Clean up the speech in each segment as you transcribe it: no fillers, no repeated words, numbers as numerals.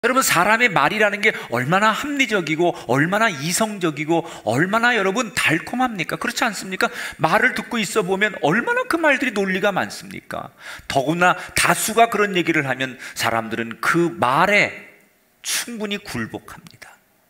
여러분, 사람의 말이라는 게 얼마나 합리적이고 얼마나 이성적이고 얼마나 여러분 달콤합니까? 그렇지 않습니까? 말을 듣고 있어 보면 얼마나 그 말들이 논리가 많습니까? 더구나 다수가 그런 얘기를 하면 사람들은 그 말에 충분히 굴복합니다.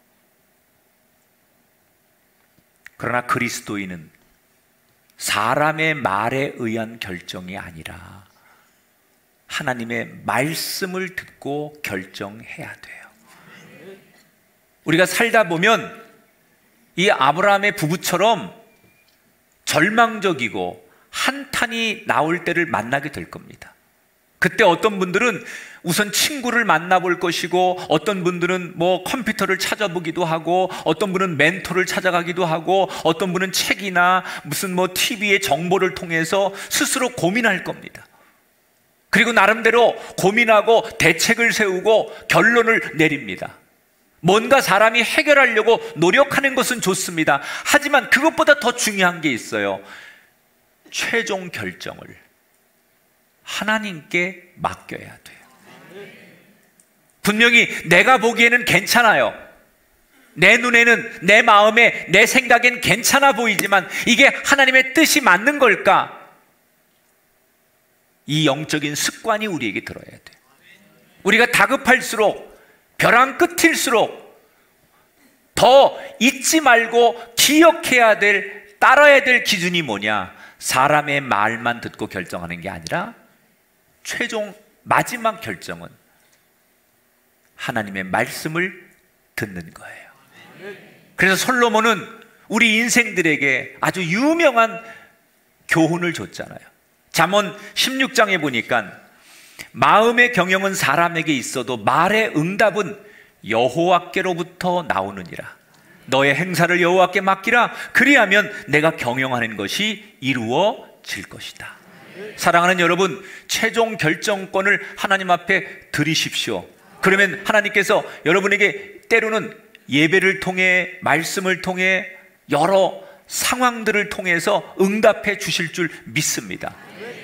그러나 그리스도인은 사람의 말에 의한 결정이 아니라 하나님의 말씀을 듣고 결정해야 돼요. 우리가 살다 보면 이 아브라함의 부부처럼 절망적이고 한탄이 나올 때를 만나게 될 겁니다. 그때 어떤 분들은 우선 친구를 만나볼 것이고, 어떤 분들은 컴퓨터를 찾아보기도 하고, 어떤 분은 멘토를 찾아가기도 하고, 어떤 분은 책이나 무슨 TV의 정보를 통해서 스스로 고민할 겁니다. 그리고 나름대로 고민하고 대책을 세우고 결론을 내립니다. 뭔가 사람이 해결하려고 노력하는 것은 좋습니다. 하지만 그것보다 더 중요한 게 있어요. 최종 결정을 하나님께 맡겨야 돼요. 분명히 내가 보기에는 괜찮아요. 내 눈에는, 내 마음에, 내 생각엔 괜찮아 보이지만 이게 하나님의 뜻이 맞는 걸까? 이 영적인 습관이 우리에게 들어야 돼요. 우리가 다급할수록, 벼랑 끝일수록 더 잊지 말고 기억해야 될, 따라야 될 기준이 뭐냐? 사람의 말만 듣고 결정하는 게 아니라 최종 마지막 결정은 하나님의 말씀을 듣는 거예요. 그래서 솔로몬은 우리 인생들에게 아주 유명한 교훈을 줬잖아요. 잠언 16장에 보니까 마음의 경영은 사람에게 있어도 말의 응답은 여호와께로부터 나오느니라. 너의 행사를 여호와께 맡기라. 그리하면 내가 경영하는 것이 이루어질 것이다. 사랑하는 여러분, 최종 결정권을 하나님 앞에 드리십시오. 그러면 하나님께서 여러분에게 때로는 예배를 통해, 말씀을 통해, 여러 상황들을 통해서 응답해 주실 줄 믿습니다.